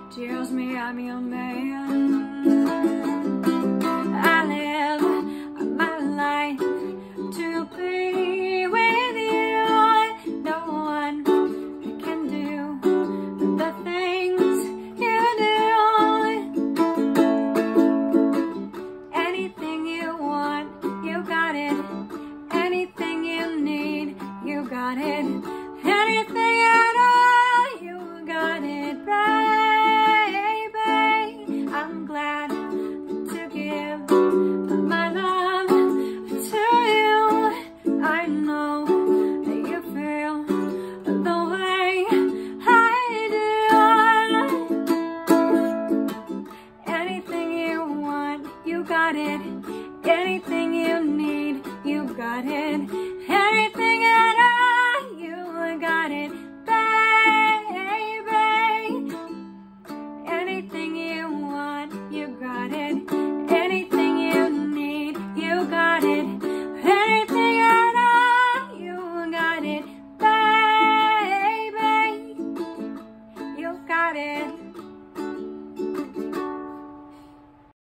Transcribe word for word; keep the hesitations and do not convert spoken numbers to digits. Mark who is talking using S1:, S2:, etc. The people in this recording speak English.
S1: tells me I'm your man. I live my life to be with you. No one can do the things you do. Anything you want, you got it. Anything you need, you got it. Anything at all, you got it, baby. I'm glad to give my love to you. I know that you feel the way I do. Anything you want, you got it. Anything you need, you got it. Anything at all, you got it, baby. Anything you want, you got it. Anything you need, you got it. Anything at all, you got it, baby. You got it.